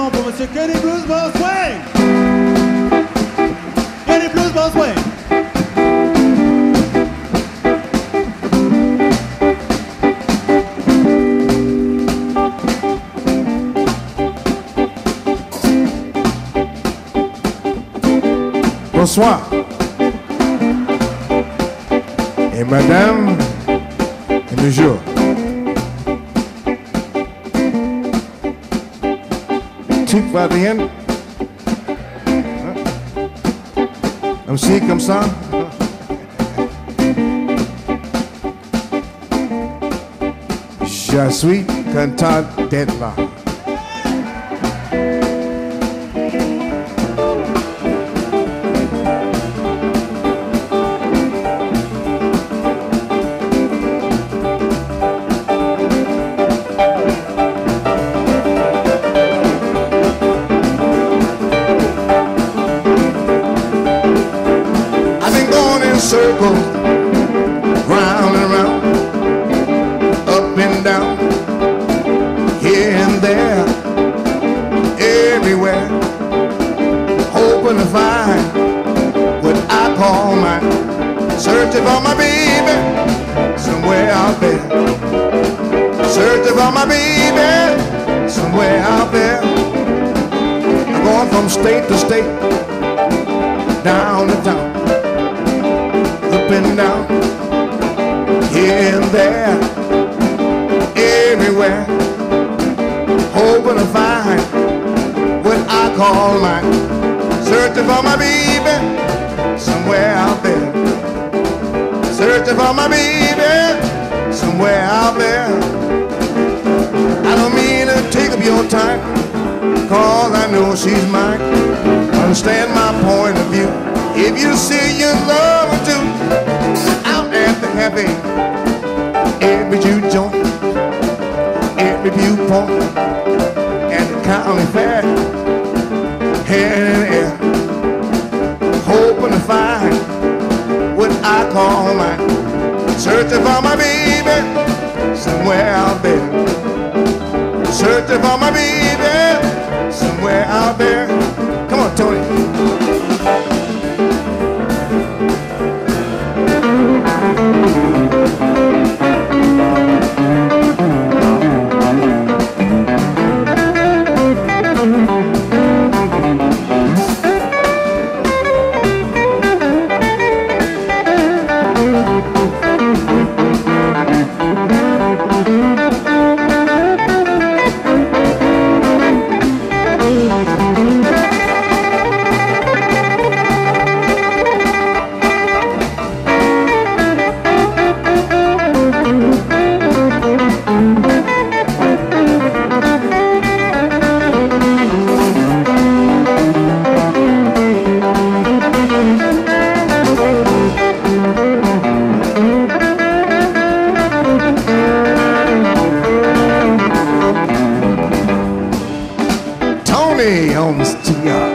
applaudissements pour Monsieur Kenny Blues Bosway. Kenny Blues Bosway. Bonsoir. Et madame, et bonjour. Tic va bien. Comme ci, comme ça. Je suis content d'être là. Circles, round and round, up and down, here and there, everywhere, hoping to find what I call mine. Searching for my baby, somewhere out there. Searching for my baby, somewhere out there. I'm going from state to state, down to town, up and down, here and there, everywhere, hoping to find what I call mine. Searching for my baby, somewhere out there. Searching for my baby, somewhere out there. I don't mean to take up your time, cause I know she's mine. Understand my point of view. If you see your lover too, out at the happy, every juke joint, every viewpoint, at the county fair, here and there, hoping to find what I call mine. Searching for my baby, somewhere out there. Searching for my baby, somewhere out there. Come on, Tony. On the studio.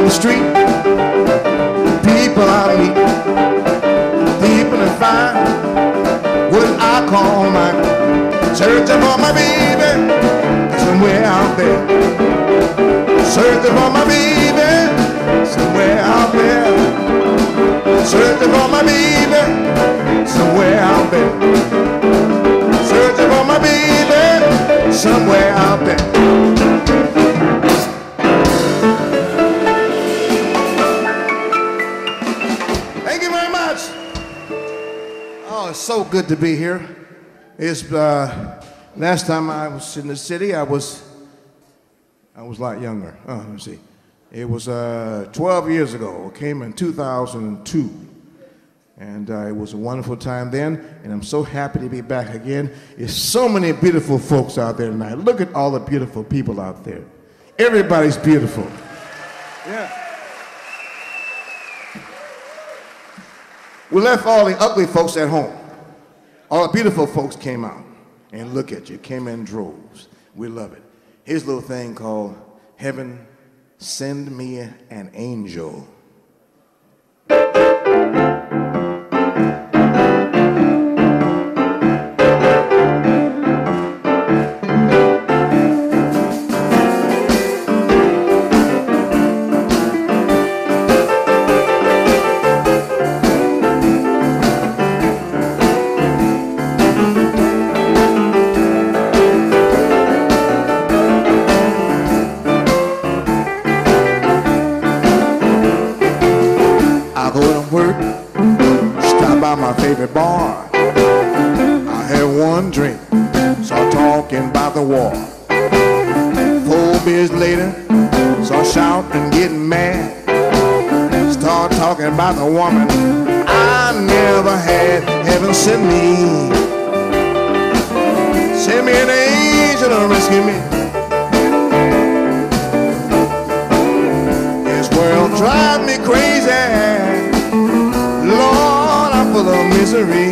the street, people I meet, deep in the fire, what I call mine, searching for my baby, somewhere out there, searching for my baby, somewhere out there, searching for my baby, somewhere out there, searching for my baby, somewhere out there. Thank you very much. Oh, it's so good to be here. It's last time I was in the city, I was a lot younger. Let me see. It was 12 years ago. I came in 2002. And it was a wonderful time then, and I'm so happy to be back again. There's so many beautiful folks out there tonight. Look at all the beautiful people out there. Everybody's beautiful. Yeah. We left all the ugly folks at home. All the beautiful folks came out, and look at you, came in droves. We love it. Here's a little thing called Heaven, Send Me an Angel. My favorite bar. I had one drink, saw talking about the war. 4 beers later, saw shouting, getting mad. Start talking about the woman I never had. Heaven send me an angel to rescue me. This world drives me crazy, Lord, I'm full of misery.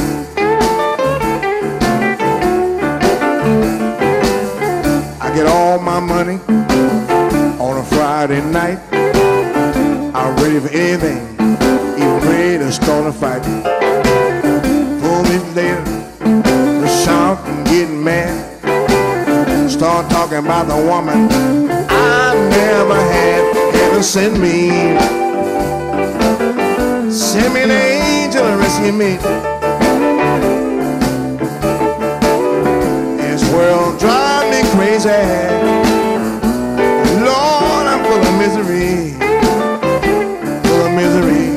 I get all my money on a Friday night. I'm ready for anything, even ready to start a fight. 4 minutes later, the shouting, getting mad. Start talking about the woman I never had. Heaven send me an angel to rescue me. This world drives me crazy, Lord, I'm full of misery, full of misery.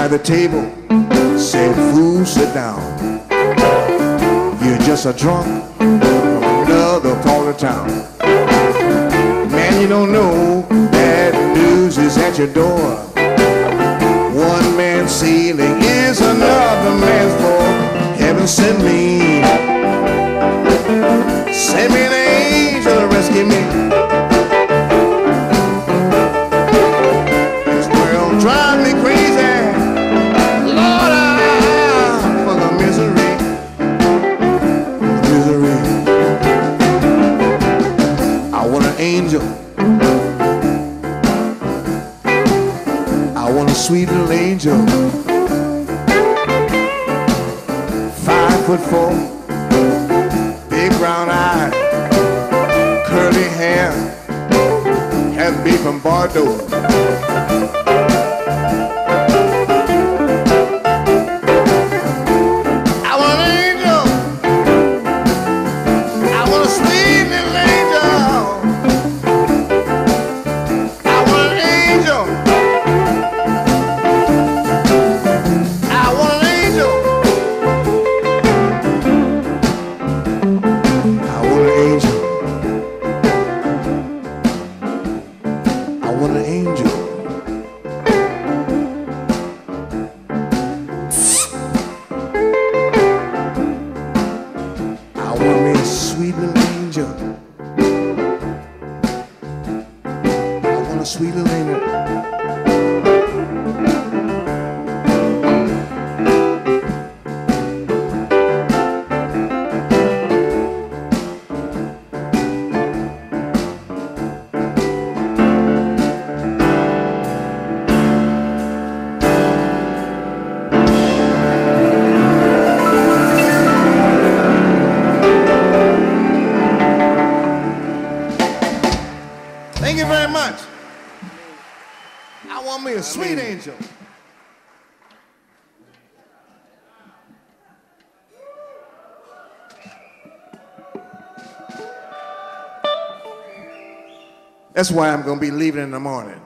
at the table, said, "Fool, sit down. You're just a drunk from another part of town. Man, you don't know bad news is at your door. One man's ceiling is another man's floor. Heaven send me an angel to rescue me. This world drives me crazy. Lord, for the misery. I want an angel. I want a sweet little angel. 5'4", big brown eyes, curly hair, has to be from Bordeaux. I want an angel. I want a sweet little angel. I want an angel. I want an angel. I want an angel. I want an angel. I want me a sweet little angel. I want a sweet little angel. Thank you very much. I want me a sweet angel. That's why I'm going to be leaving in the morning.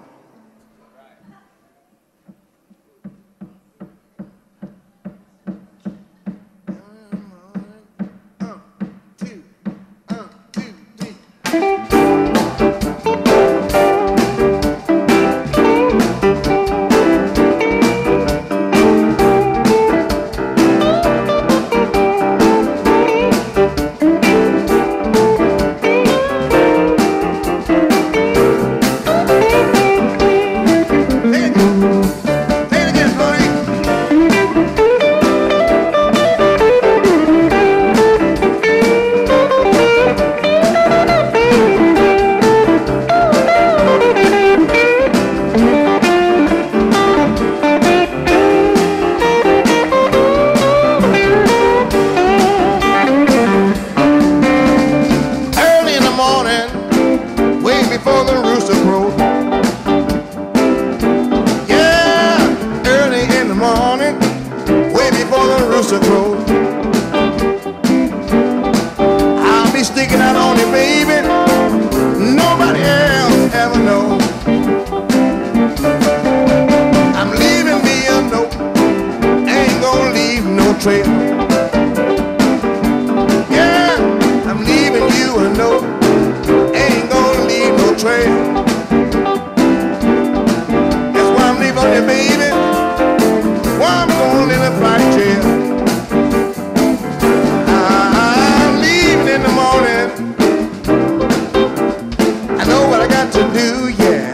Before the rooster crows. Yeah, early in the morning, way before the rooster crows. I'll be sticking out on you, baby. Nobody else ever knows. I'm leaving me a note, ain't gonna leave no trail. Yeah, I'm leaving you a note, ain't gonna leave no trail. That's why I'm leaving you, baby. Why I'm going in a flight jail. I'm leaving in the morning. I know what I got to do, yeah.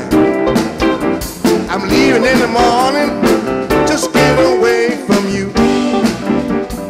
I'm leaving in the morning. Just get away from you.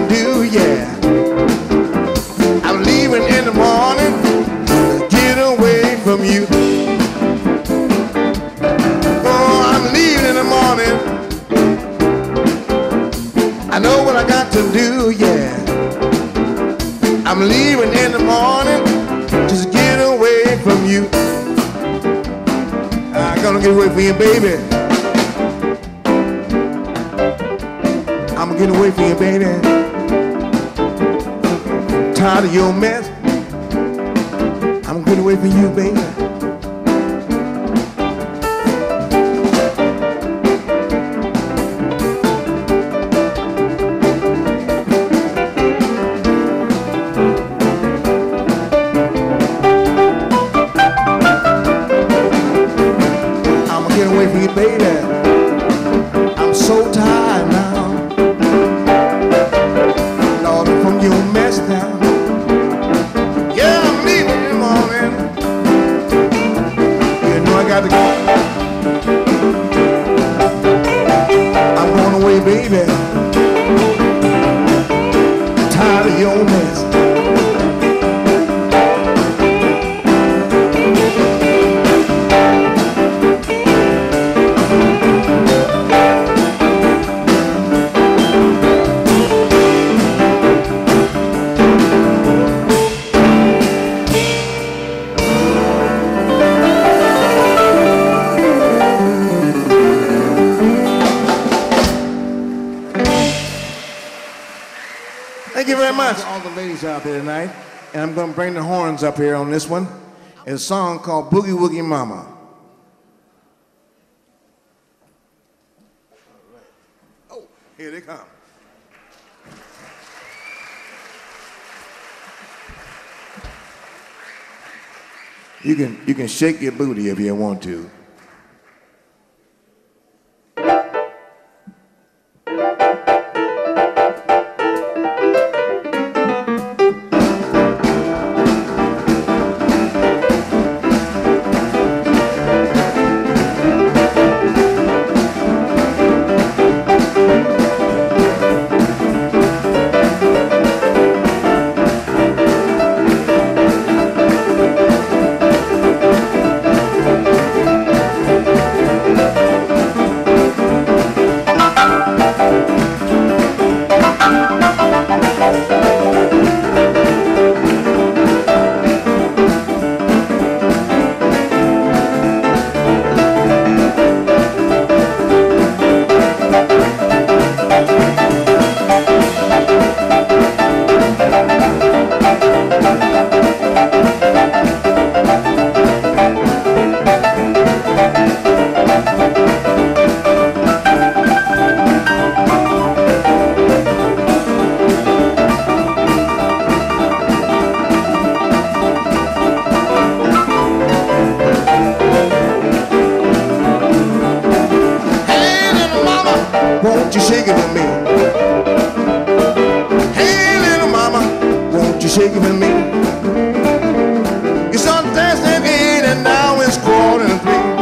to do, yeah. I'm leaving in the morning to get away from you. Oh, I'm leaving in the morning. I know what I got to do, yeah. I'm leaving in the morning just to get away from you. I'm gonna get away from you, baby. I'm gonna get away from you, baby. I'm tired of your mess. I'm gonna get away from you, baby. Baby, I'm so tired now, Lord, from your mess now. Yeah, I'm leaving in the morning. You know I got to go. I'm going away, baby. Tired of your mess. Thank you very much. All the ladies out there tonight, and I'm going to bring the horns up here on this one. It's a song called Boogie Woogie Mama. Oh, here they come. You can shake your booty if you want to. Won't you shake it with me? Hey, little mama, won't you shake it with me? Your son danced at 8 and now it's 2:45.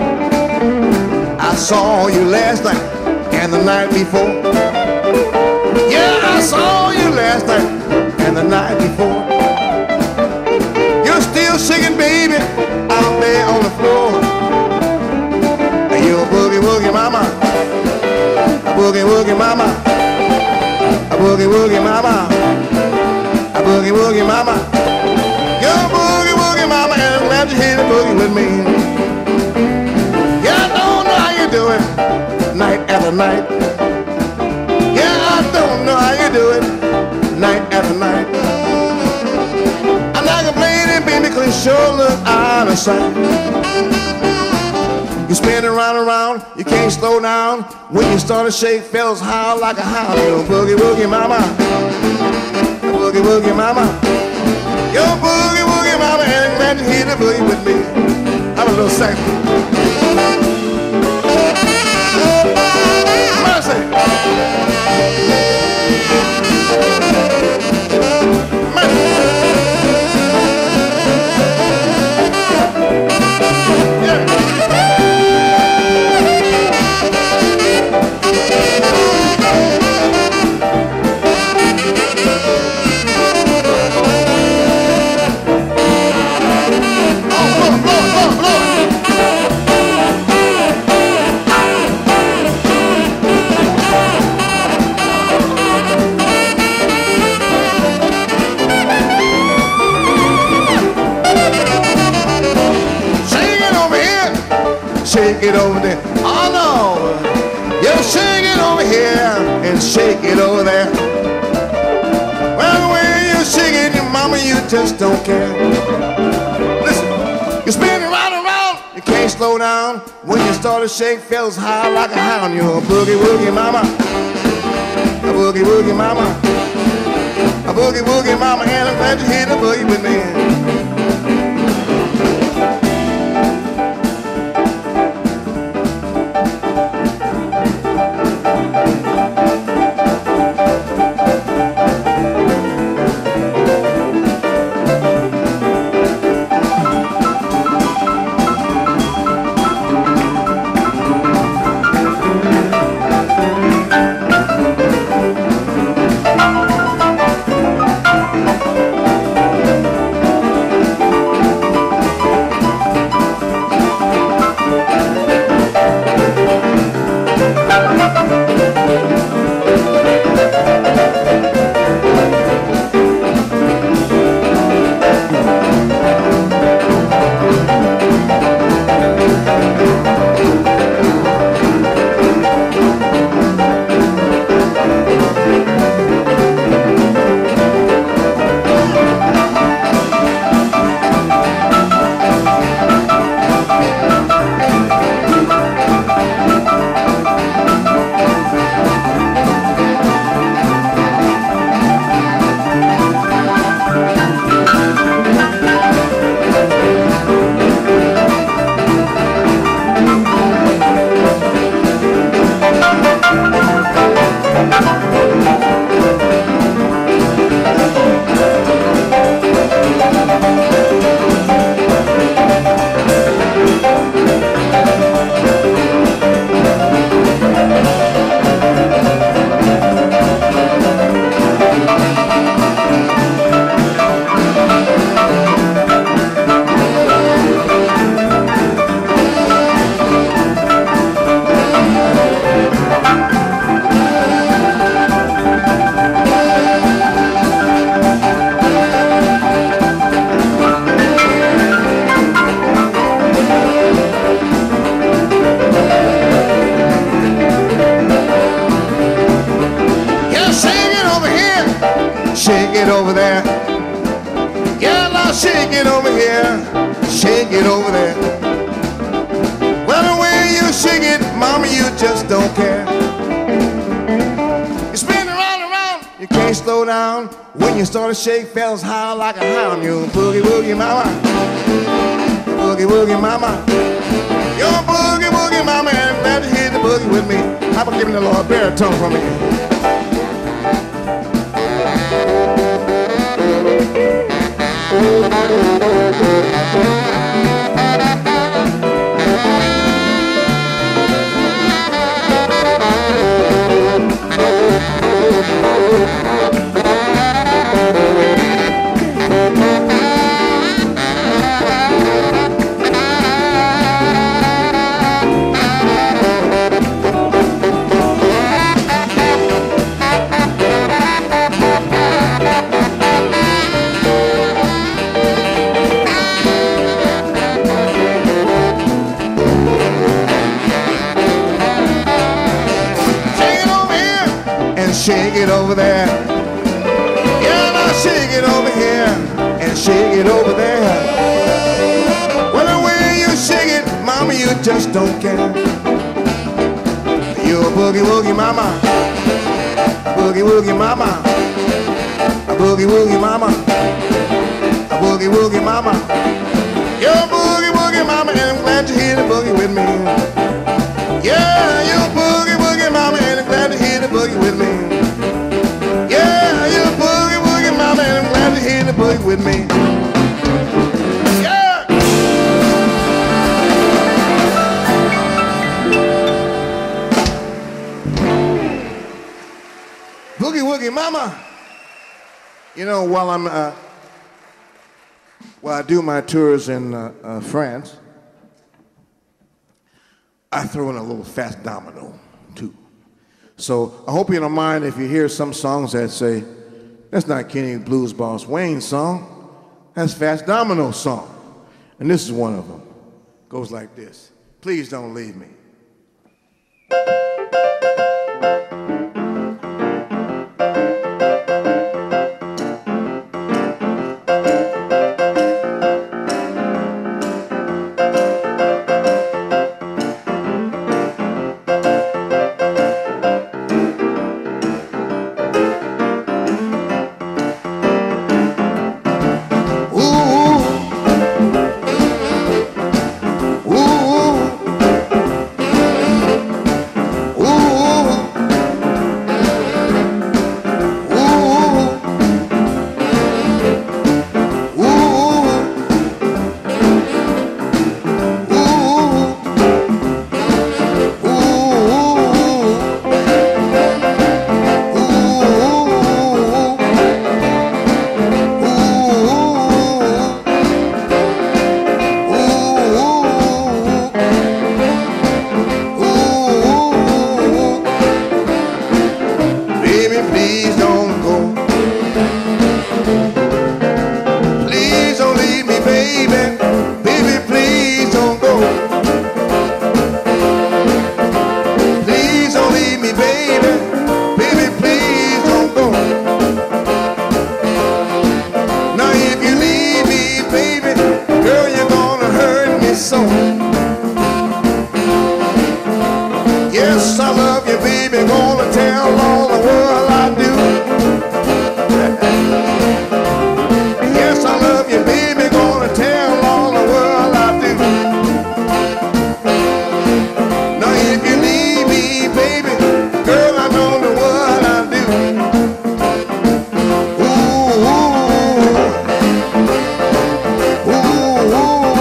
I saw you last night and the night before. Yeah, I saw you last night and the night before. You're still shaking, baby, out there on the floor. You're a boogie woogie mama. A boogie woogie mama, a boogie woogie mama, a boogie woogie mama. You're a boogie woogie mama, and I'm glad you're here to boogie with me. Yeah, I don't know how you do it, night after night. Yeah, I don't know how you do it, night after night. I'm not complaining, baby, 'cause you sure look out of sight. You spin around and around, you can't slow down. When you start to shake, fellas howl like a hound. You're a boogie woogie mama, a boogie woogie mama. You're a boogie woogie mama, and I'm glad you're here to boogie with me. I'm a little sax. Mercy. shake it over there. Oh no, you shake it over here and shake it over there. Well, when you shake it, your mama, you just don't care. Listen, you spin it round and round, you can't slow down. When you start to shake, feels high like a hound. You're a boogie woogie mama, a boogie woogie mama, a boogie woogie mama, and I'm glad you hit the boogie with me. Shake it over there. Yeah, now shake it over here. Shake it over there. Well, the way you shake it, mama, you just don't care. You spin around and around, you can't slow down. When you start to shake, fellas howl like a hound. You boogie woogie mama, boogie woogie mama. You're boogie woogie mama, and I'm glad to hear the boogie with me. How about giving a little baritone for me? Shake it over there. Yeah, now shake it over here and shake it over there. Well, the way you shake it, mama, you just don't care. You're a boogie woogie mama, boogie woogie mama, a boogie woogie mama, a boogie woogie mama. You're a boogie woogie mama, and I'm glad you're here to boogie with me. Yeah, you're a boogie woogie mama, and I'm glad to hear the boogie with me. Yeah, you're a boogie woogie mama, and I'm glad to hear the boogie with me. Yeah! Boogie woogie mama. You know, while I do my tours in France, I throw in a little fast domino, too. So I hope you don't mind if you hear some songs that say, that's not Kenny Blues Boss Wayne's song, that's Fast Domino's song. And this is one of them. Goes like this. Please don't leave me. Yes, I love you, baby, gonna tell all the world I do. Yes, I love you, baby, gonna tell all the world I do. Now if you leave me, baby, girl, I don't know what I do. Ooh, ooh, ooh,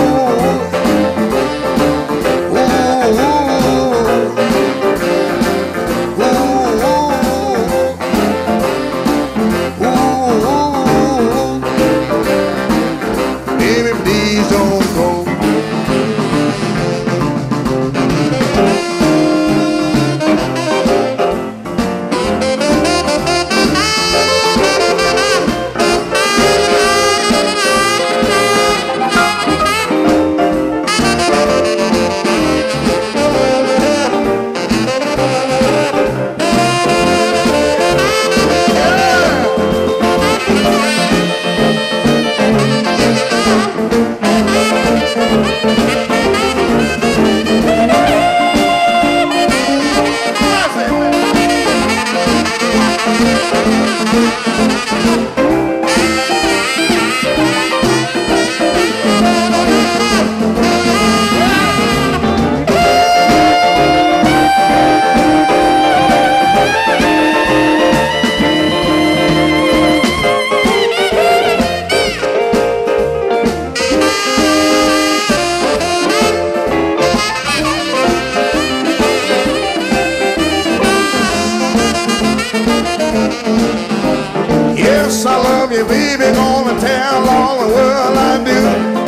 yes, I love you, baby, gonna tell all the world I do.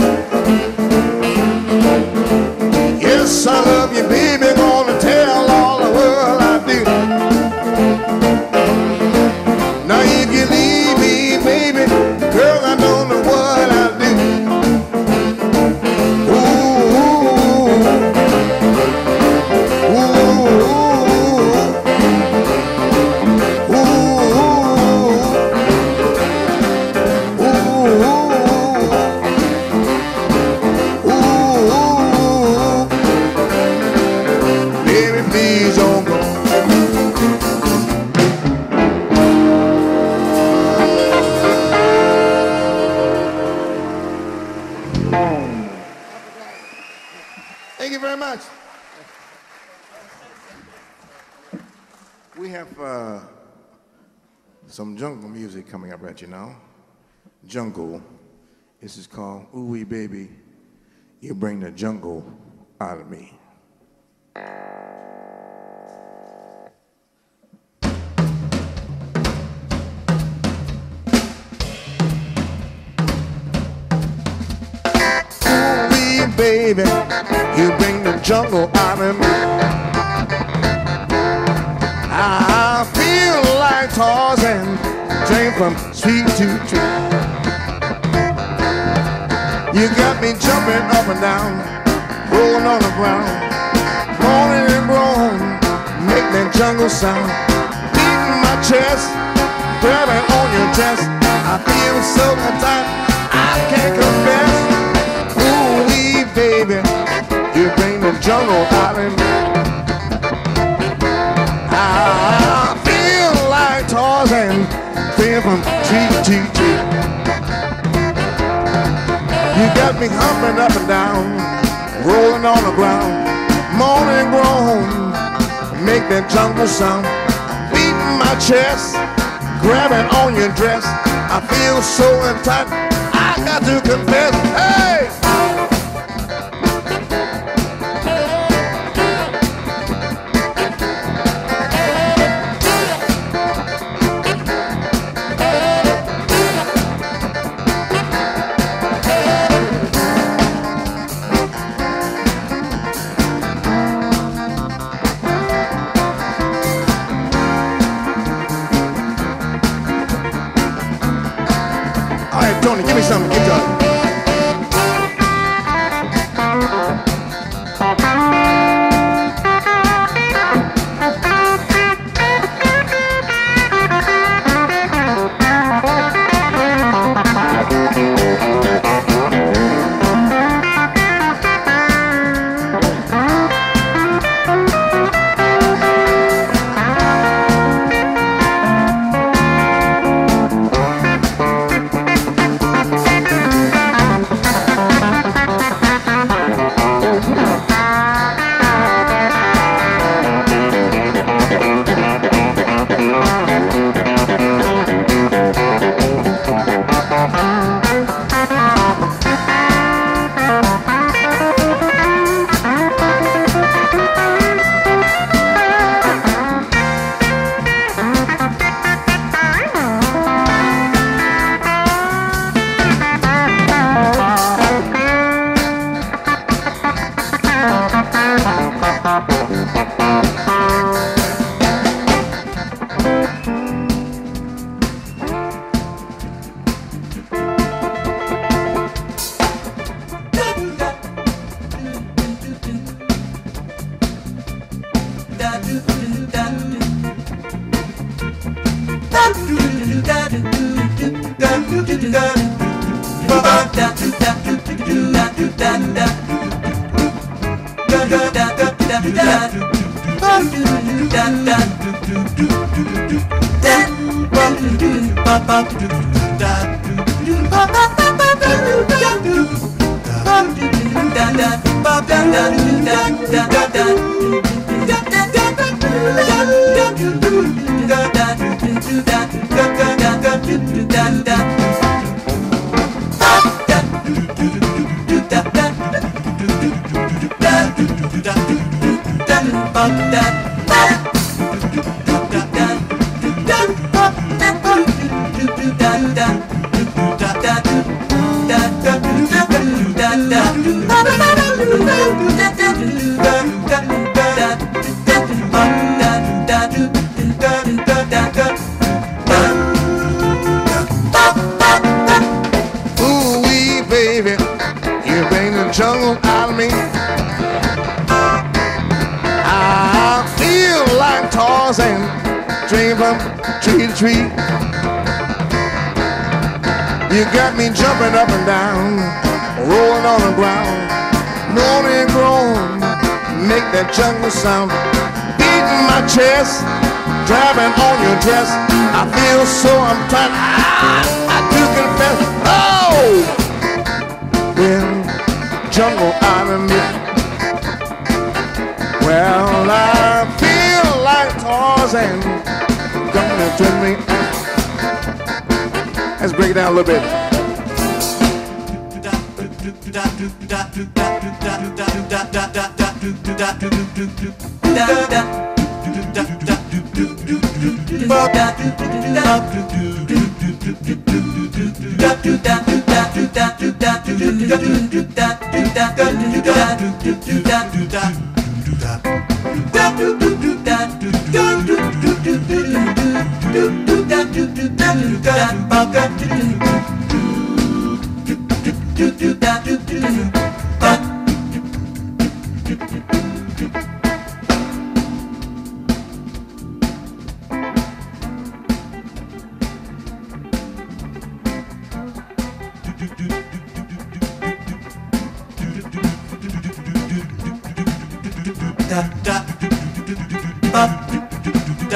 Yes, I love you, baby, gonna tell all the world I do. Now if you leave me, baby, girl, I don't know what I do. Ooh, ooh, please don't go. Thank you very much. We have some jungle music coming up right now. Jungle. This is called Ooh Wee Baby, You Bring the Jungle Out of Me. Baby, you bring the jungle out of me. I feel like Tarzan, train from tree to tree. You got me jumping up and down, rolling on the ground, moaning and groaning, make that jungle sound. Beating my chest, grabbing on your chest, I feel so tight, I can't confess. Ooh-wee, baby, you bring the jungle out in me. I feel like Tarzan, feel from tree to tree. You got me humping up and down, rolling on the ground, moaning and groan, make that jungle sound. Beating my chest, grabbing on your dress, I feel so tight, I got to confess, hey! Tony, give me some guitar. Ooh-wee, baby, you bring the jungle out of me. I feel like Tarzan, dream from tree to tree. You got me jumping up and down, rolling on the ground, moaning and groan, make that jungle sound. Beating my chest, driving on your dress, I feel so uptight, I do confess, oh! When jungle out of me, well, I feel like Tarzan, gonna turn me. Let's break it down a little bit.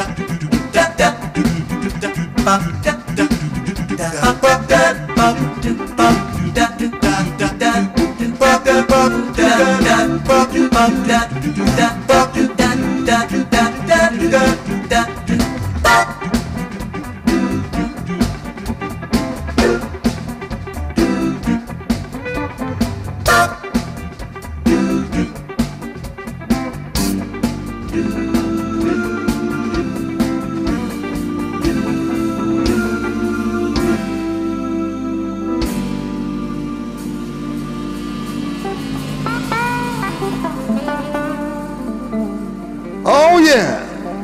Oh, yeah.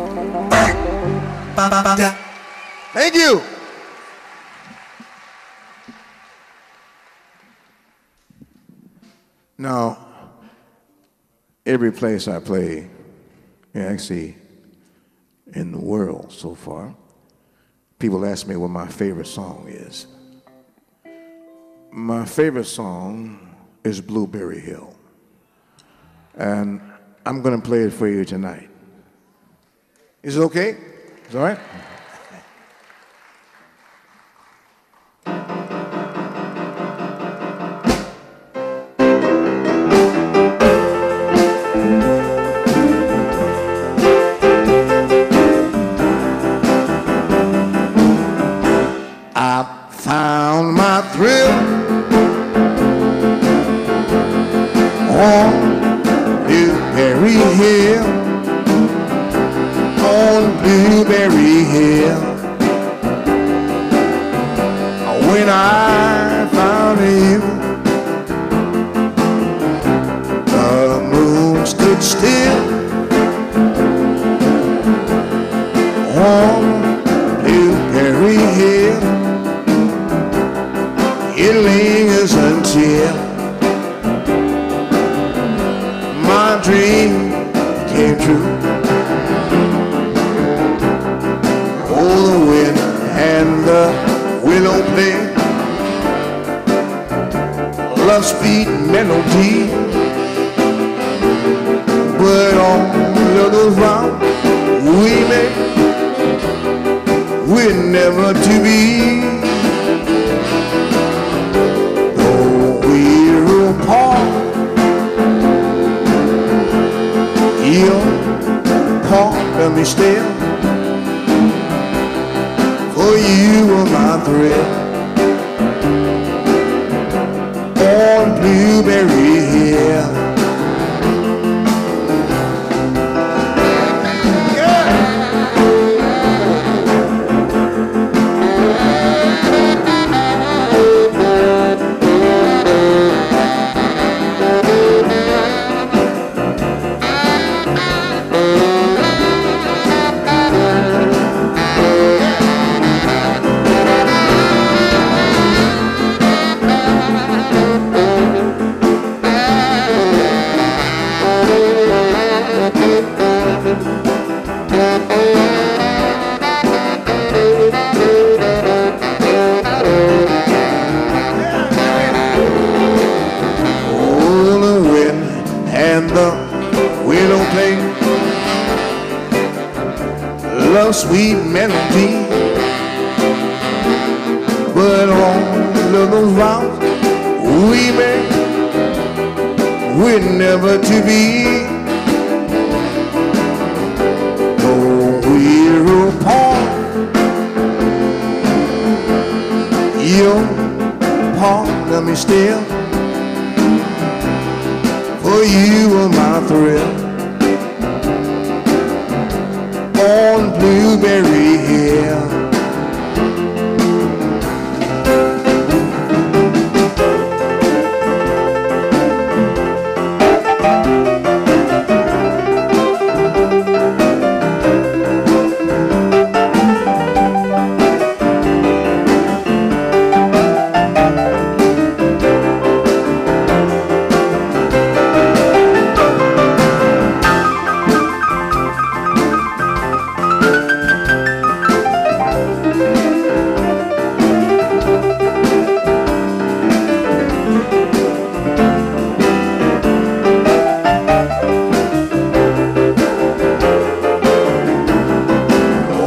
Thank you. Now, every place I play, actually in the world so far, people ask me what my favorite song is. My favorite song is Blueberry Hill. And I'm going to play it for you tonight. Is it okay? Is it all right? I found my thrill on Blueberry Hill, on Blueberry Hill. When I found you, the moon stood still on Blueberry Hill. It lingers until my dream came true. Oh, the wind and the willow play love's sweet melody, but all of those vows we made, we're never to be. Though we're apart, you're part of me still, for you are my thrill on Blueberry Hill. Sweet melody, but all of those vows we made, we're never to be. Though we're apart, you're part of me still, for you are my thrill on Blueberry Hill.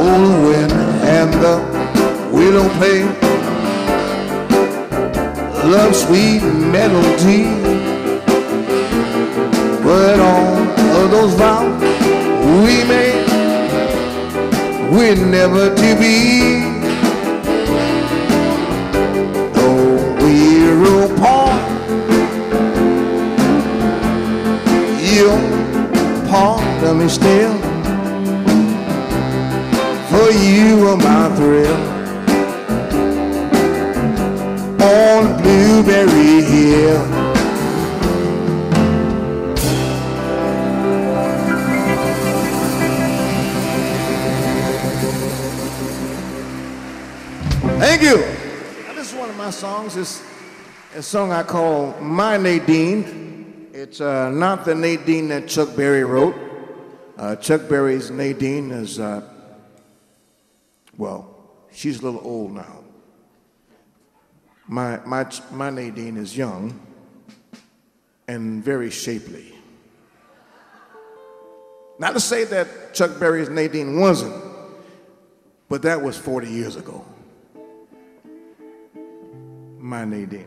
cold wind and the willow play love's sweet melody. But all of those vows we made, we're never to be. Though we're apart, you're part of me still. For you are my thrill on Blueberry Hill. Thank you. Now, this is one of my songs. It's a song I call My Nadine. It's not the Nadine that Chuck Berry wrote. Chuck Berry's Nadine is, well, she's a little old now. My Nadine is young and very shapely. Not to say that Chuck Berry's Nadine wasn't, but that was 40 years ago. My Nadine.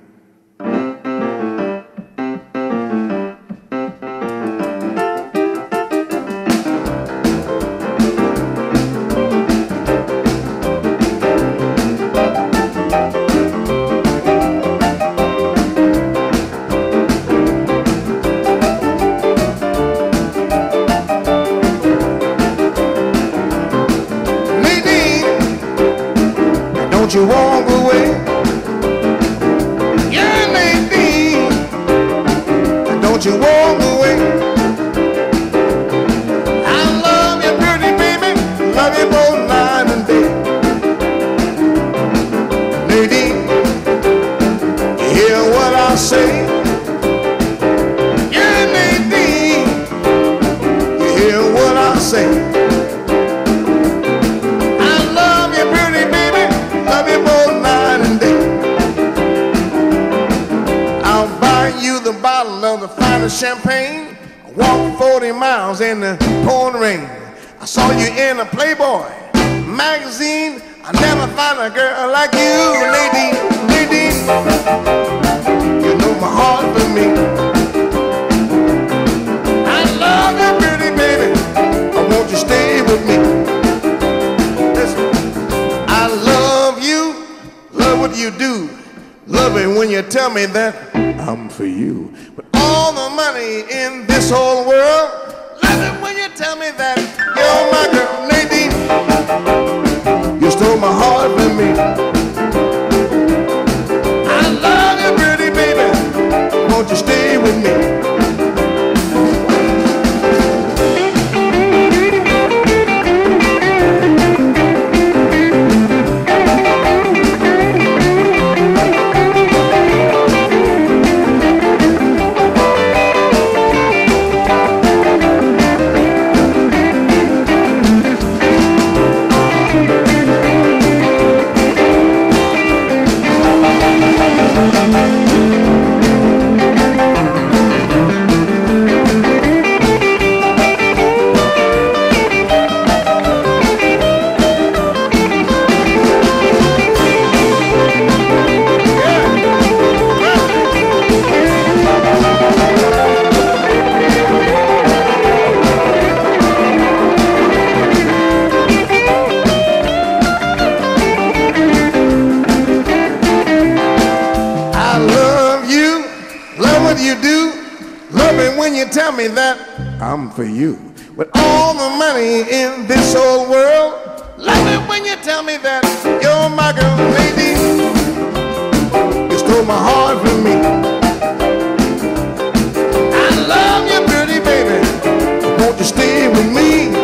Don't you walk away, yeah, Nadine. Don't you walk away. I love you, pretty baby. Love you both night and day. Nadine, you hear what I say? Yeah, Nadine, you hear what I say? Bottle of the finest champagne. I walked 40 miles in the pouring rain. I saw you in a Playboy magazine. I never found a girl like you, Nadine, Nadine. You know my heart for me. I love you, pretty baby. I want you to stay with me. Listen, I love you, love what you do. Love it when you tell me that I'm for you. But all the money in this whole world, love it when you tell me that you're my girl, Nadine. You stole my heart from me. I love you, pretty baby. Won't you stay with me? Tell me that I'm for you. With all the money in this whole world, love it when you tell me that you're my girl, Nadine. You stole my heart from me. I love you, pretty baby. Won't you stay with me?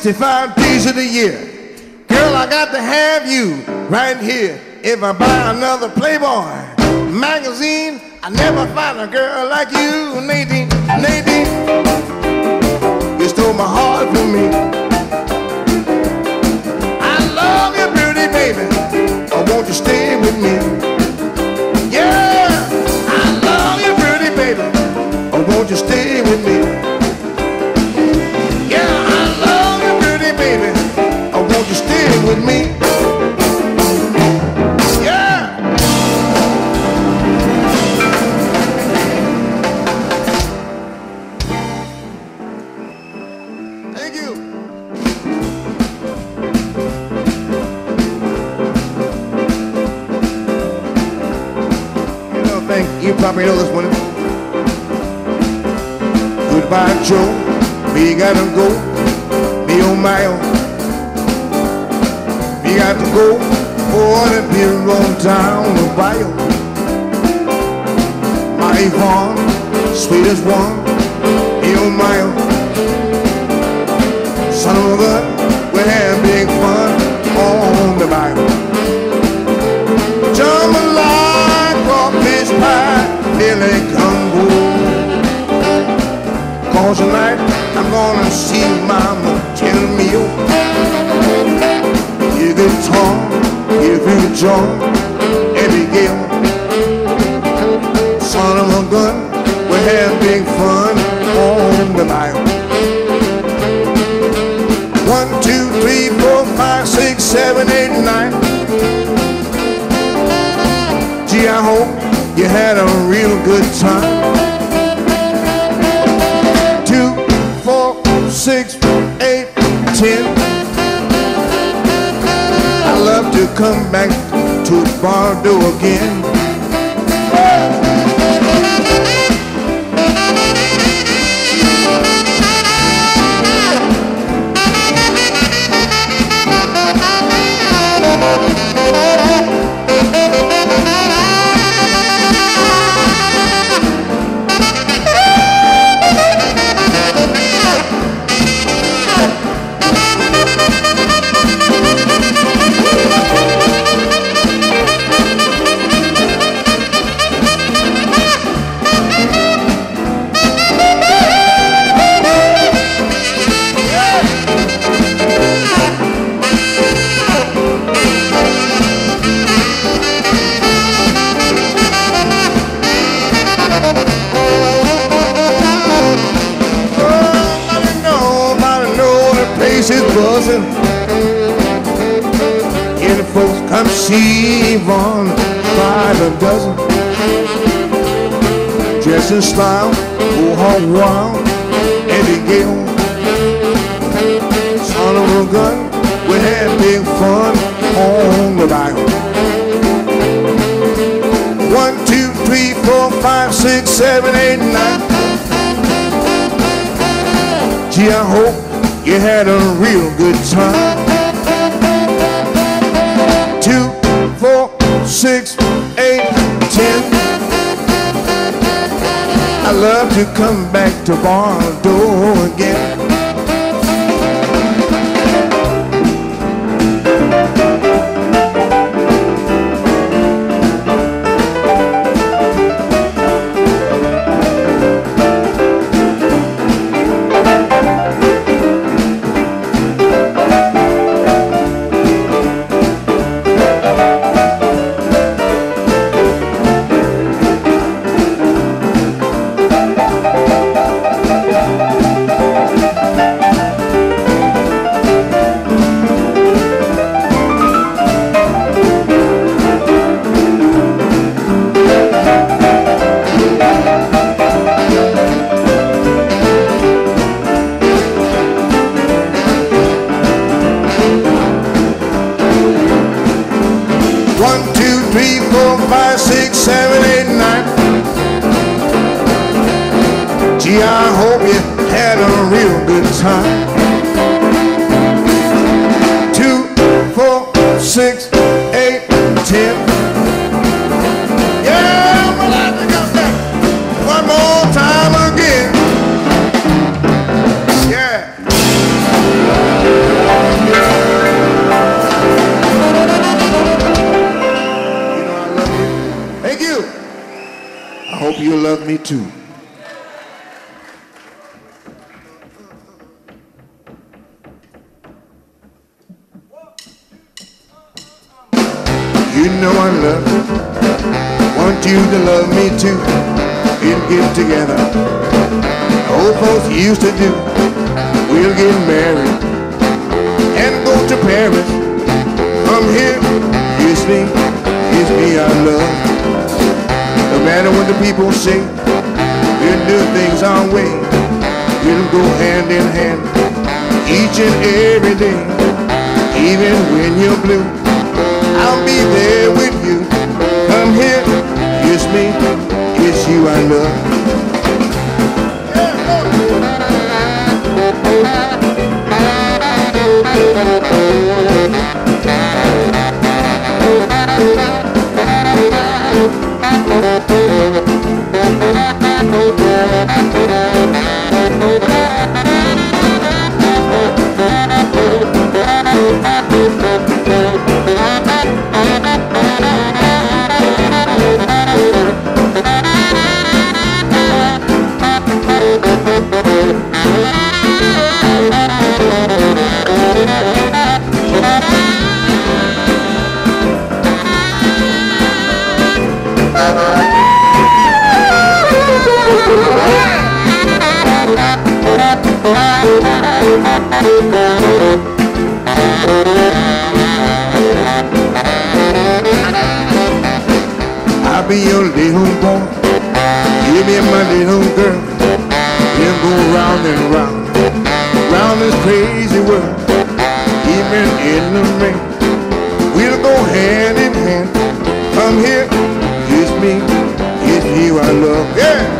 365 days of the year. Girl, I got to have you right here. If I buy another Playboy magazine, I never find a girl like you. Nadine, Nadine, you stole my heart from me. I love you, pretty baby. Oh, won't you stay with me? Yeah, I love you, pretty baby. Oh, won't you stay with me? Yeah, I love you, pretty baby. Oh, won't you stay with me? You probably know this one. Goodbye, Joe. We gotta go. Me oh my oh. We got to go for the beer on down the bayou. My Yvonne, sweetest one. Me oh my oh. Son of a gun, we have big fun on the bayou. Jambalaya, crawfish pie, Billy Gumbo. Cause tonight I'm gonna see Mama tell me oh. You get tall, you feel joy, Abigail. Son of a gun, we have big fun on the bayou. 1, 2, 3, 4, 5, 6, 7, 8, 9. Gee, I hope you had a real good time. 2, 4, 6, 8, 10. I love to come back to Bordeaux again. Is buzzing. And folks come see Yvonne by the dozen. Dress in style, go hog wild, Abigail. Son of a gun, we had big fun on the bayou. 1, 2, 3, 4, 5, 6, 7, 8, 9. Gee, I hope you had a real good time. 2, 4, 6, 8, 10. I love to come back to Bordeaux again. Gee, I hope you had a real good time. 2, 4, 6, 8, 10. Yeah, well, I think I'm back one more time again. Yeah. Hope you love me too. You know I love you, want you to love me too. We'll get together, old folks used to do. We'll get married and go to Paris. From here, it's me I love. No matter what the people say, we'll do things our way. We'll go hand in hand, each and every day. Even when you're blue, I'll be there with you. Come here, it's me, it's you I love. I'll be your little boy, you be my little girl. We'll go round and round, round this crazy world. Even in the rain, we'll go hand in hand. Come here, it's me, it's you I love. Yeah.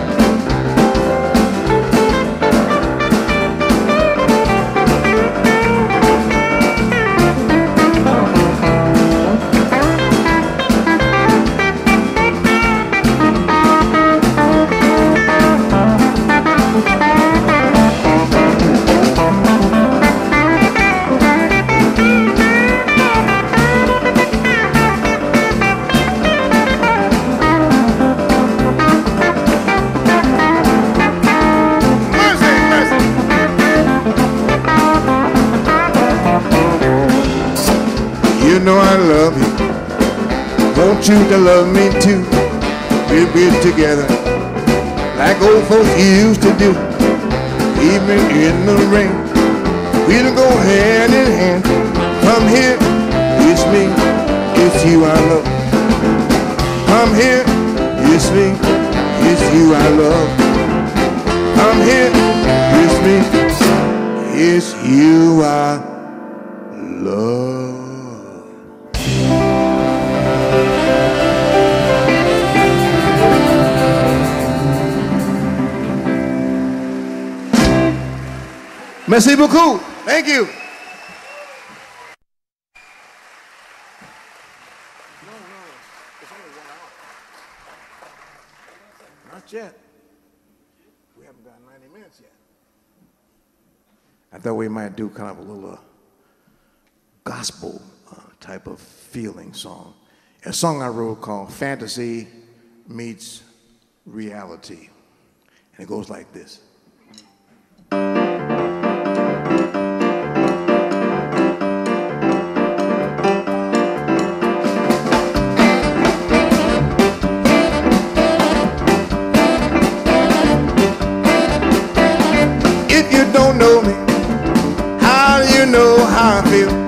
You know I love you, want you to love me too. We'll be together like old folks used to do. Even in the rain, we'll go hand in hand. Come here, it's me, it's you I love. Come here, it's me, it's you I love. Come here, it's me, it's you I love. Merci beaucoup. Thank you. Not yet. We haven't got 90 minutes yet. I thought we might do kind of a little gospel type of feeling song. A song I wrote called Fantasy Meets Reality. And it goes like this. If you don't know me, how do you know how I feel?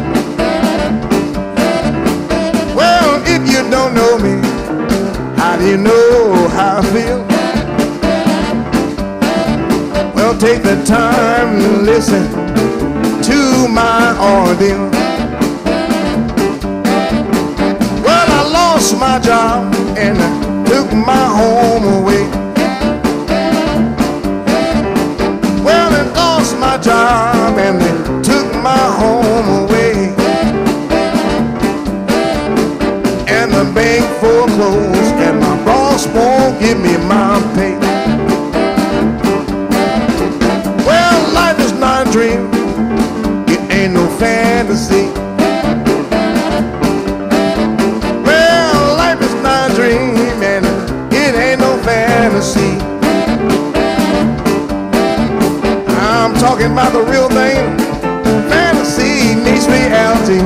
Well, if you don't know me, how do you know how I feel? Well, take the time to listen to my ordeal. Well, I lost my job and I took my home away. Well, I lost my job and they took my home away. And the bank foreclosed and my boss won't give me my pay. Well, life is not a dream, it ain't no fantasy. Well, life is not a dream and it ain't no fantasy. about the real thing. Fantasy meets reality.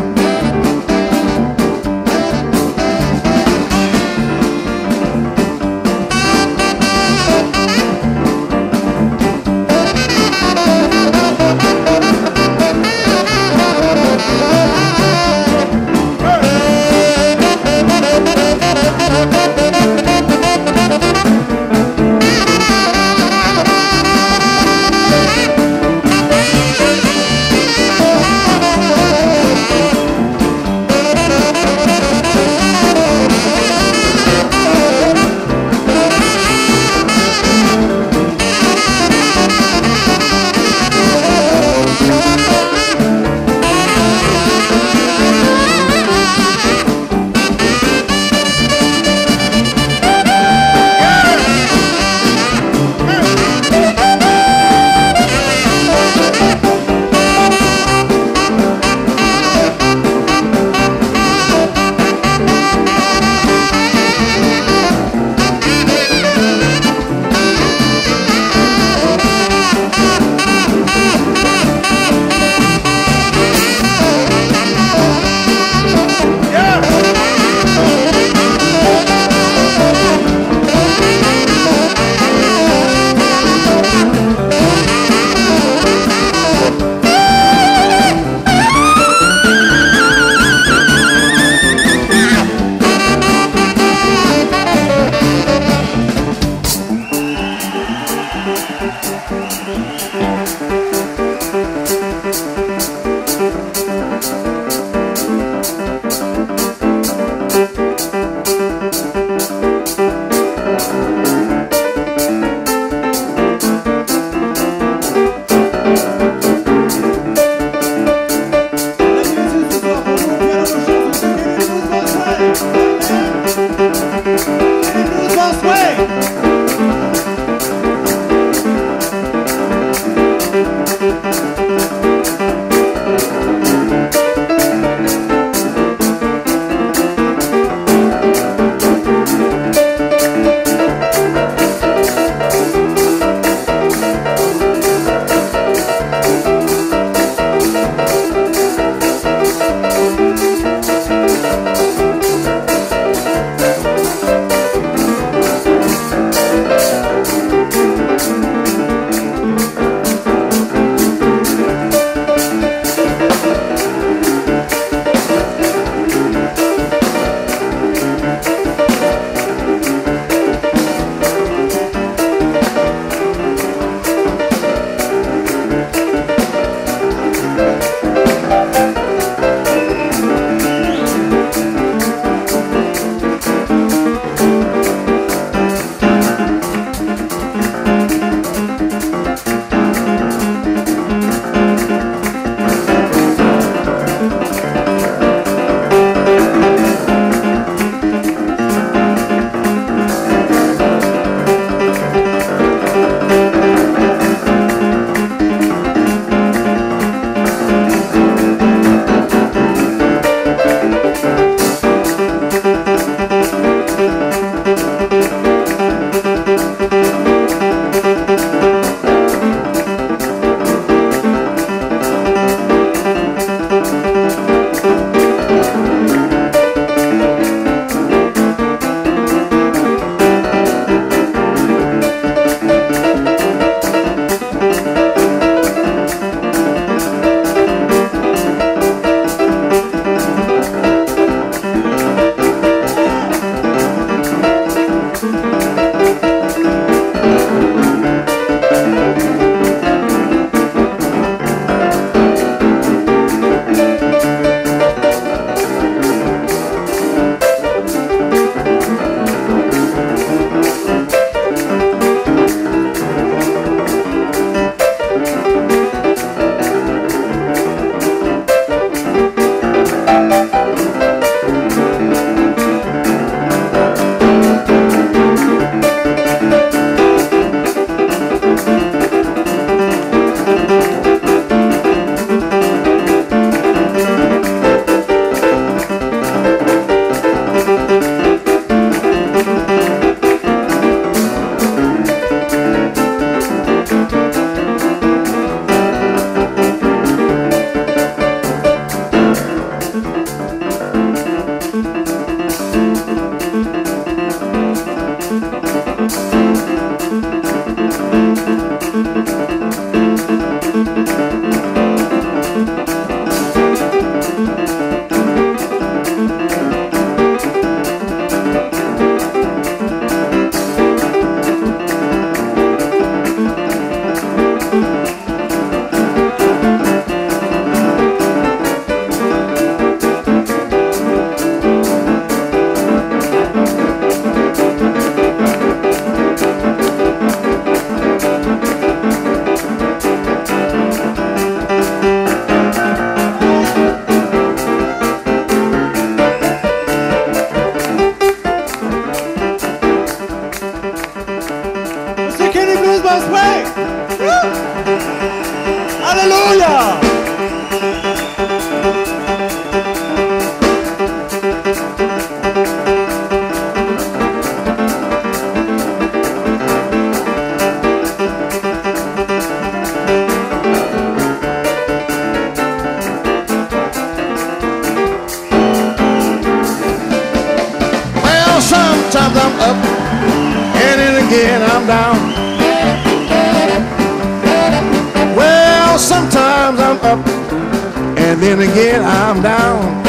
then again I'm down.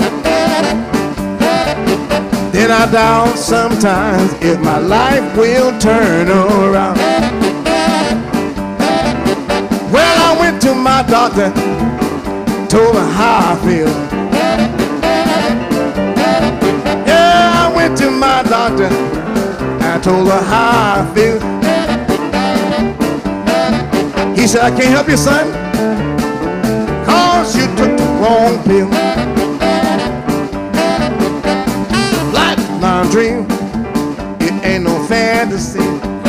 Then I doubt sometimes if my life will turn around. Well, I went to my doctor, told her how I feel. Yeah, I went to my doctor, I told her how I feel. He said, I can't help you, son, 'cause you took the wrong pill. Life's not a dream, it ain't no fantasy.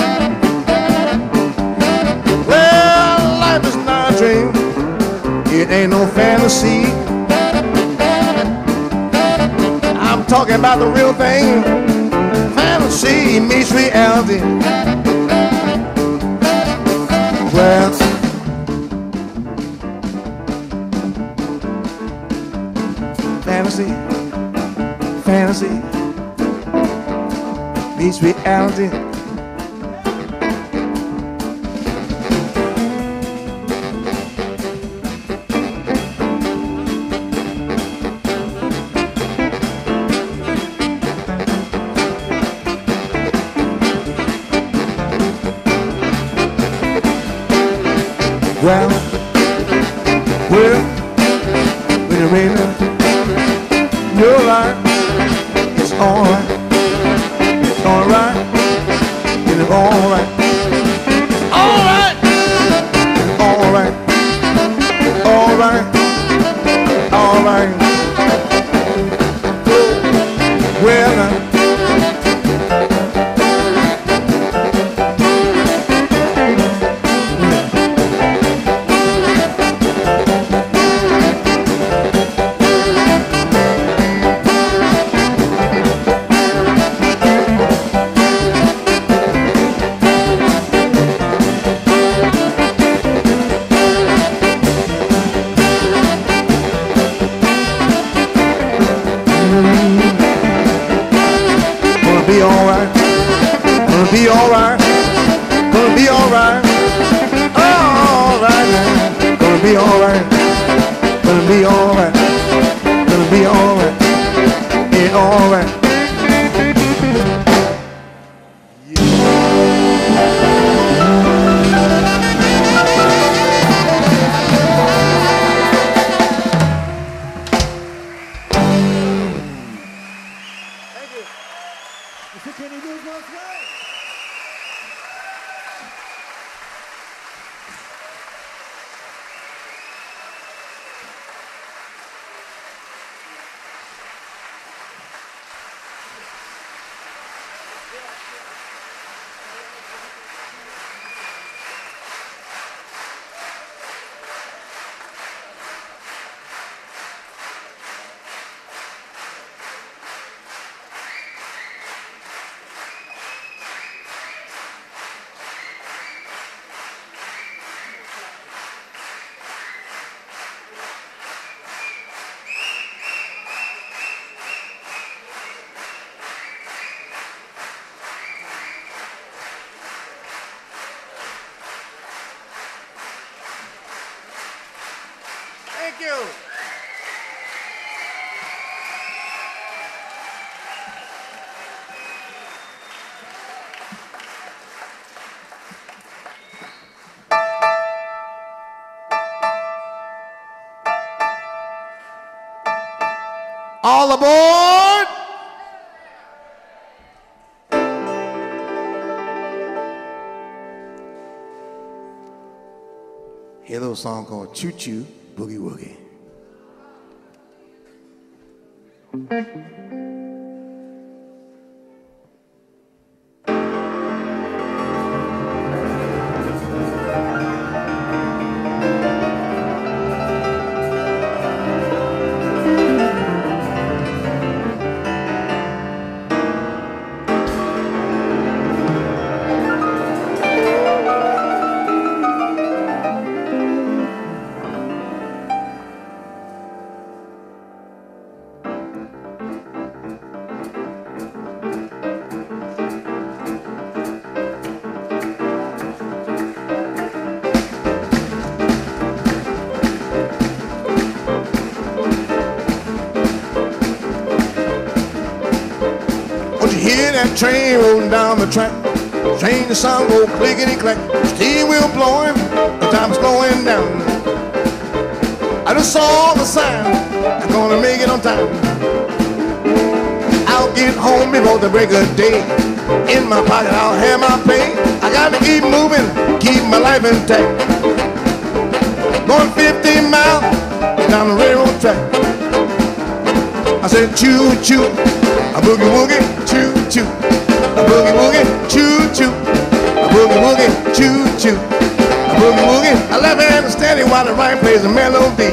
Well, life is not a dream, it ain't no fantasy. I'm talking about the real thing. Fantasy meets reality. Well, fantasy meets reality. Well, when it rains, you're right. It's alright. It's alright. It's alright. Alright. Alright. Alright. Alright. Well, be alright, gonna be alright, gonna be alright, alright now, gonna be alright, gonna be alright, gonna be alright, yeah, alright. Mr. Kenny Roosevelt Swing. Thank you. All aboard! Hear a little song called Choo Choo Boogie Woogie. that train rolling down the track. Train the sound go clickety clack. Steam wheel blowing, the time's slowing down. I just saw the sign, I'm gonna make it on time. I'll get home before the break of day. In my pocket I'll have my pay. I gotta keep moving, keep my life intact. Going 15 miles down the railroad track. I said choo choo, a boogie woogie, choo choo, a boogie woogie, choo choo, a boogie woogie, choo choo, a boogie woogie. I left hand steady while the right plays a melody.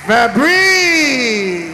Fabrice.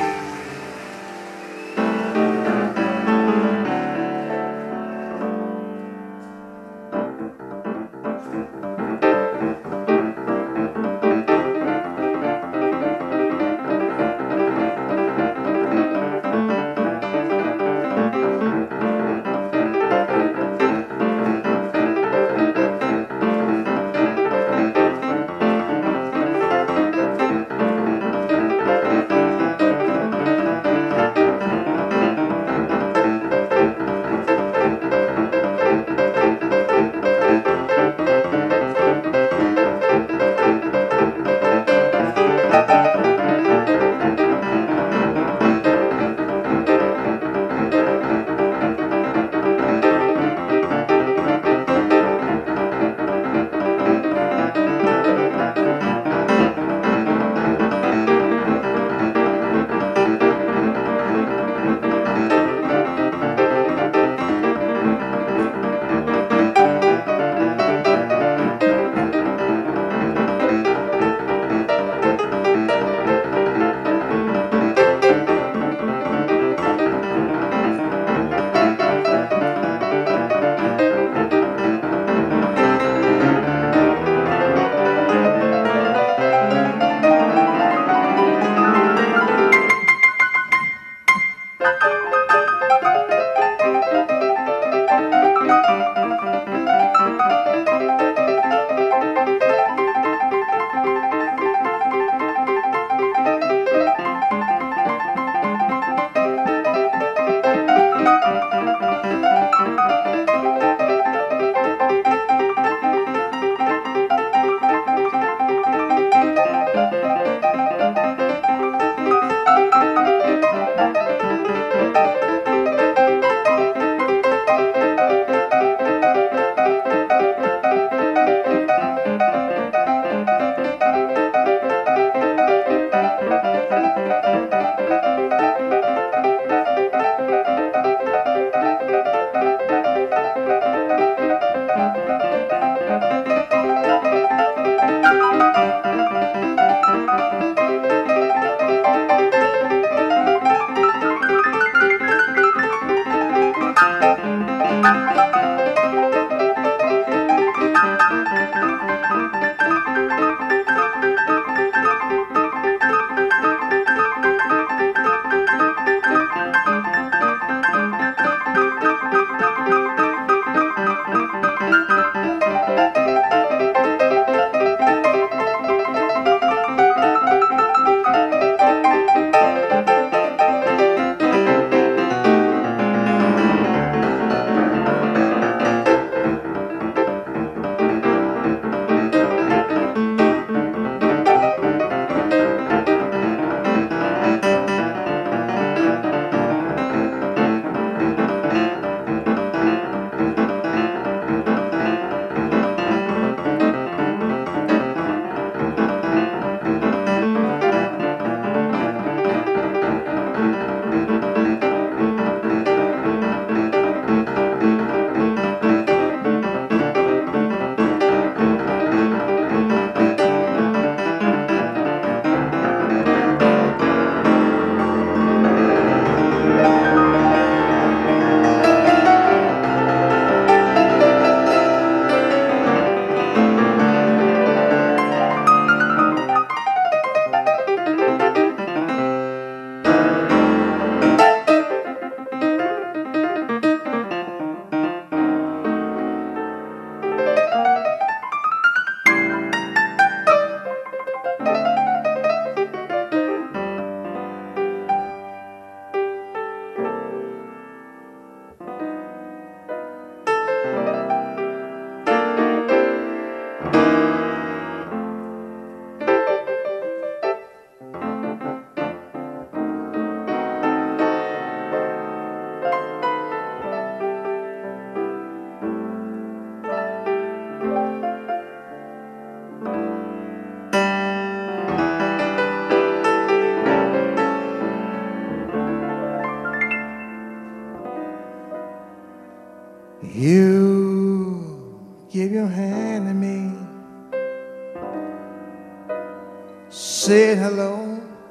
You give your hand to me, said hello,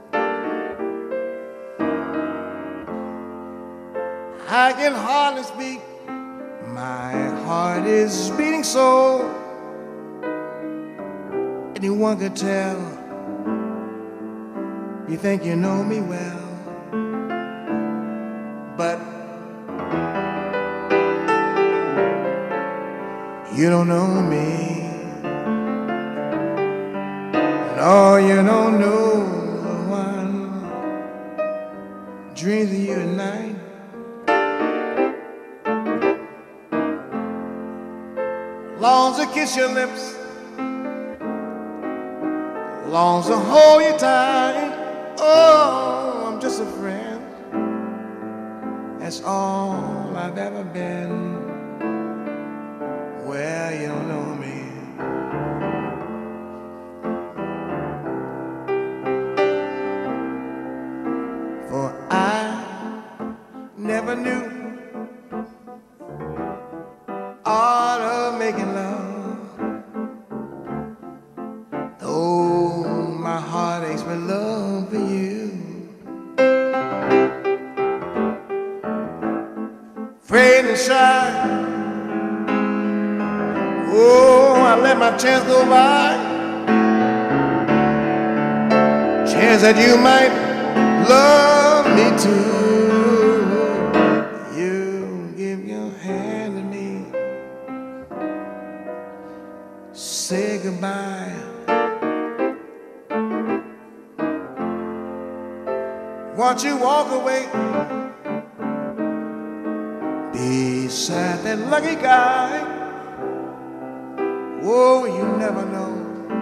I can hardly speak. My heart is beating so. Anyone could tell. You think you know me well, but you don't know me. No, you don't know the one dreams of you at night. Longs to kiss your lips, longs to hold you tight. Oh, I'm just a friend. That's all I've ever been. Well, you don't know me. For I never knew art of making love. Oh, my heart aches with love for you. Afraid and shy. Oh, I let my chance go by. Chance that you might love me too. You give your hand to me. Say goodbye. Watch you walk away beside that lucky guy. Oh, you never know.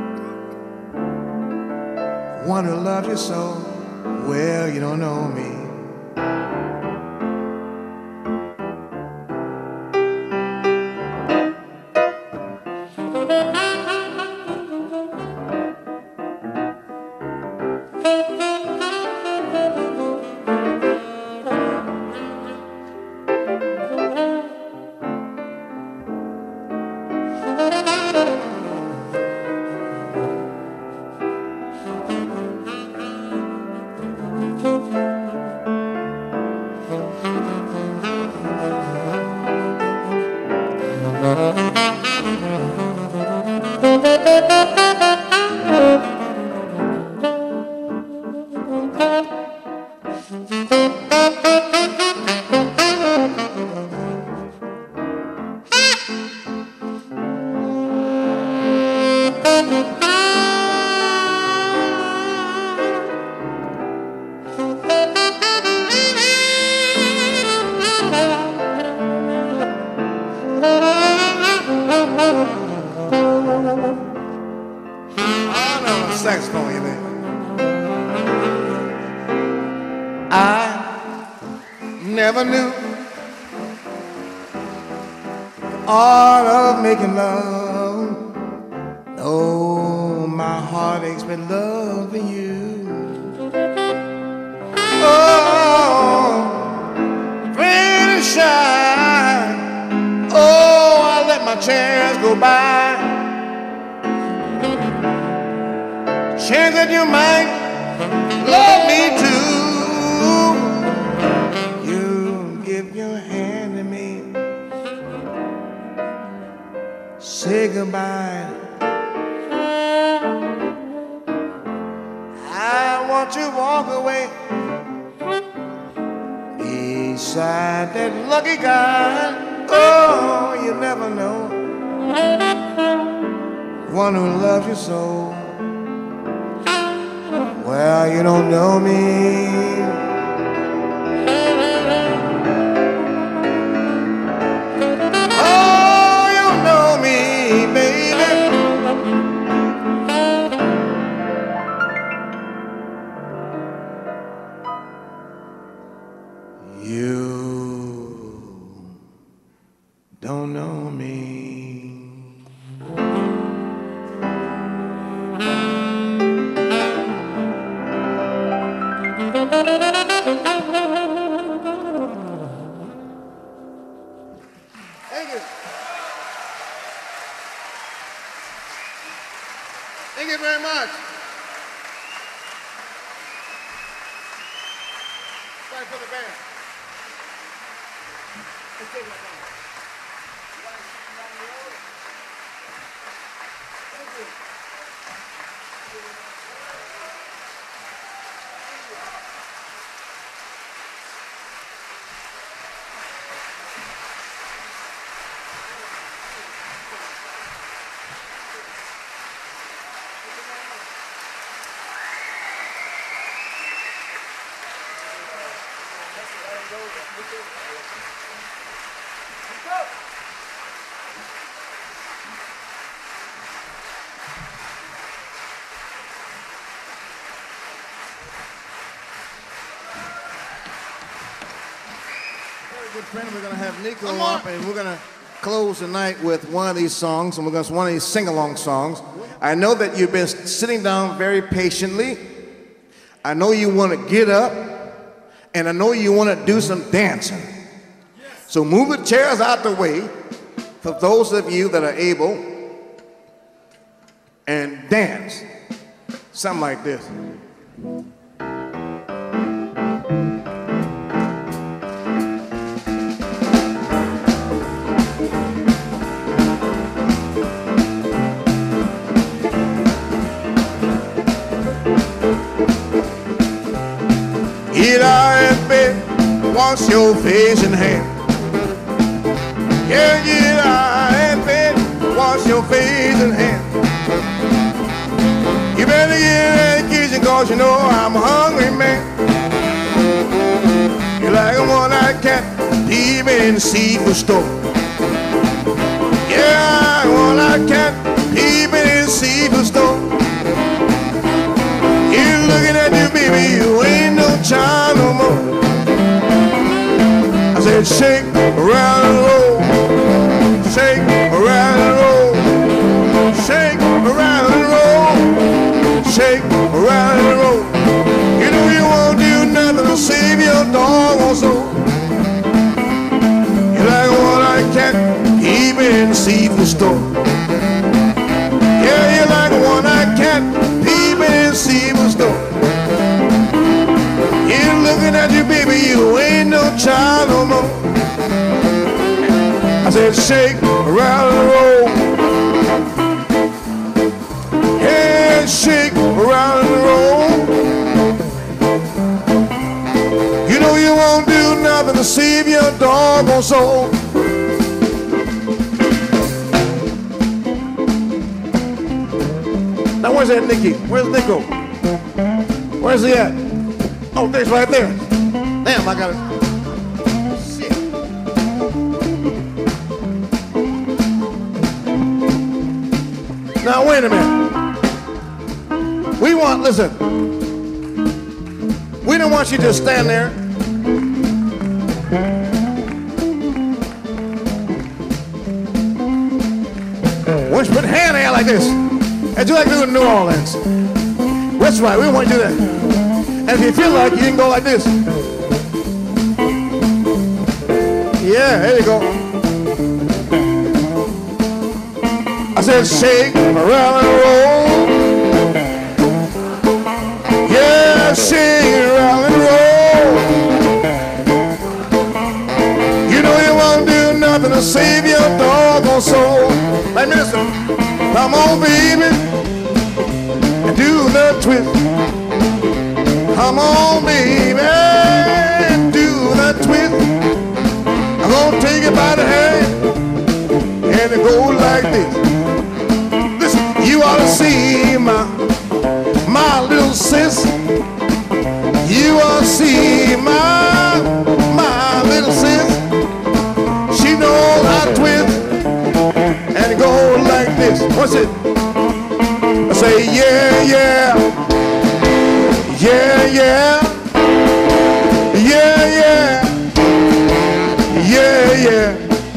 One who loves you so. Well, you don't know me. Saxophone, you think? I never knew art of making love. Oh, my heart aches with love for you. Oh, afraid and shy. Oh, I let my chance go by. Chance that you might love me too. You give your hand to me. Say goodbye. I want you to walk away beside that lucky guy. Oh, you never know. One who loves you so. Well, you don't know me. Oh, you don't know me, baby. You don't know me. Thank you. Thank you very much. Thank you for the band. Good friend, we're going to have Nico up, and we're going to close the night with one of these songs, and we're going to one of these sing-along songs. I know that you've been sitting down very patiently. I know you want to get up, and I know you want to do some dancing. So move the chairs out the way for those of you that are able, and dance. Something like this. Get out of bed, wash your face and hands. Yeah, get out of bed, wash your face and hands. You better get in the kitchen, cause you know I'm a hungry man. You're like a one-eyed cat, deep in the seafood store. Yeah, one-eyed cat, deep in the seafood store. You're looking at you, baby, you ain't no child no more. I said, shake, around and roll. Shake, around and roll. Shake, around and roll. Shake, around and roll. You know you won't do nothing to save your doggone soul. You're like a one-eyed cat, keep it in the seafood store. Yeah, you're like a one-eyed cat, keep it in the seafood store. You're looking at you, baby, you ain't no child no more. I said, shake, around and roll. Yeah, shake, around and roll. You know you won't do nothing to save your doggone soul. Now where's that Nicky? Where's Nico? Where's he at? Oh, there's right there. Damn, I got it. Shit. Now wait a minute. We want, listen. We don't want you to just stand there. Want you to put a hand in the air like this. And do like we do in New Orleans. That's right, we want you to do that. And if you feel like, you can go like this. Yeah, there you go. I said, shake, around and roll. Yeah, shake, around and roll. You know you won't do nothing to save your doggone soul. Let me listen. Come on, baby, and do the twist. Come on, baby, and do the twist. I'm gonna take it by the hand, and it goes like this. Listen, you ought to see my little sis. You ought to see my little sis. She knows how to twist, and it goes like this. What's it? I say, yeah, yeah. Yeah, yeah, yeah, yeah, yeah, yeah,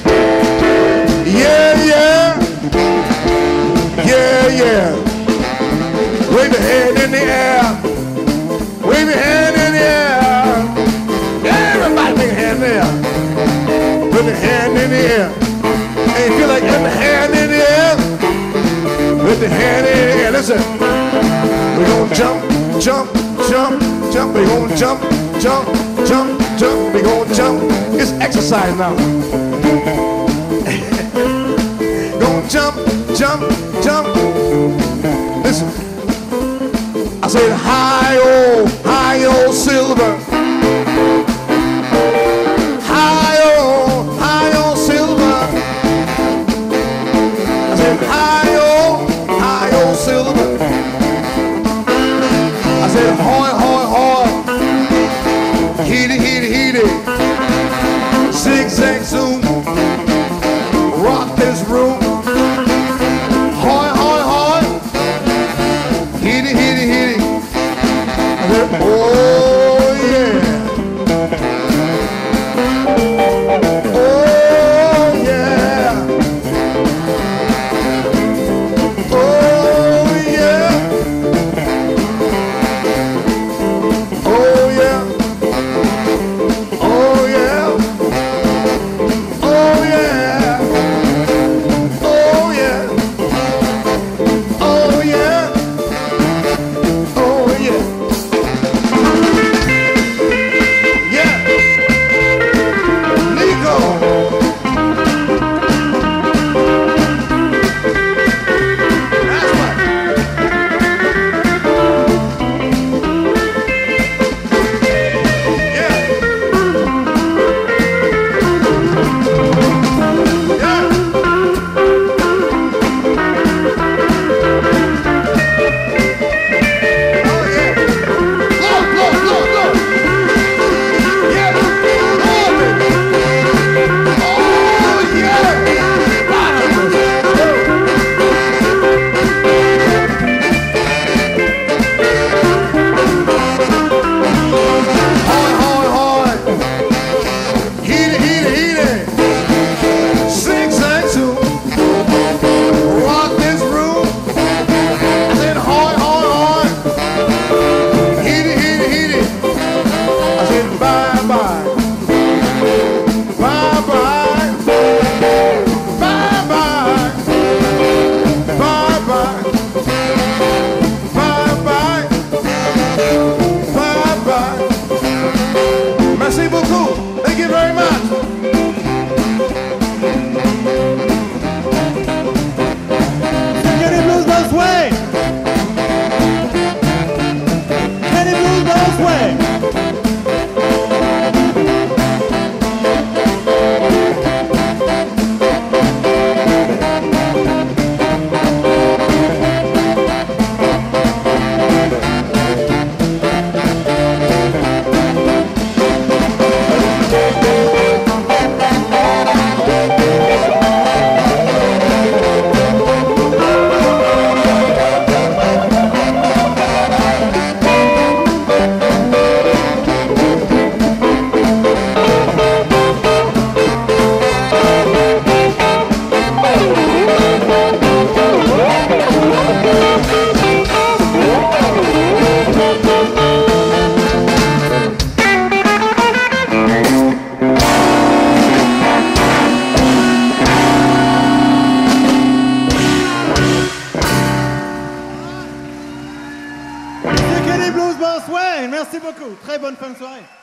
yeah, yeah, yeah, yeah. Wave your hand in the air, wave your hand in the air. Everybody make a hand in the air. Put your hand in the air. And you feel like put the hand in the air. Put the hand in the air. Listen, we're gonna jump, jump. Jump, jump, we're gonna jump, jump, jump, jump, we gonna jump. It's exercise now. Gonna jump, jump, jump. Listen. I said, hi, old silver. Hi, old silver. I said, hi, old silver. I said, hoy, hoy, hoy. Heat it, heat it, heat it. Zigzag zoom. Rock this room. Hoy, hoy, hoy. Heat it, heat it, heat it. I said, oh yeah. Oh yeah. Oh yeah. Oh yeah. Oh yeah. Oh yeah. Oh yeah. Oh yeah. Oh yeah. Yeah. Nico. That's right. Yeah. Yeah. Oh yeah. Blow, blow, blow, blow. Yeah. Oh baby. Oh yeah. Hoy, hoy, hoy. Heat it, heat it, heat it. Zigzag zoom. Rock this room. I said, hoy, hoy, hoy. Heat it, heat it, heat it. I said, bye, bye. Bye, bye. Bye, bye. Bye, bye. Bye, bye. Bye, bye. Merci beaucoup. Thank you very much. Kenny Blues Boss Way. Kenny Blues Boss Way. C'est Kenny Blues Boss Way. Merci beaucoup. Très bonne fin de soirée.